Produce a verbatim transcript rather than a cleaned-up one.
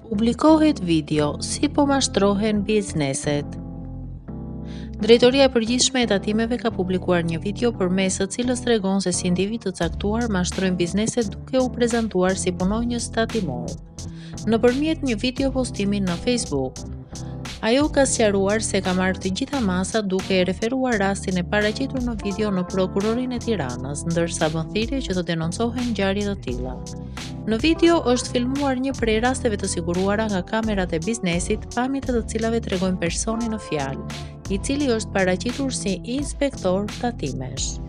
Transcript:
Publikohet video, si po mashtrohen bizneset. Drejtoria e përgjithshme e tatimeve ka publikuar një video përmes së cilës tregon se si individ të caktuar mashtrojnë bizneset duke u prezantuar si punonjës tatimor. Nëpërmjet një video postimi në Facebook, ajo ka sqaruar se ka marrë të gjitha masat duke e referuar rastin e paraqitur në video në prokurorinë e Tiranës, ndërsa bën thirrje që të denoncohen ngjarje të tilla. Në video është filmuar një prej rasteve të siguruara nga kamerat e biznesit, pamjet e të cilave tregojnë personin në fjalë, i cili është paraqitur si inspektor tatimesh.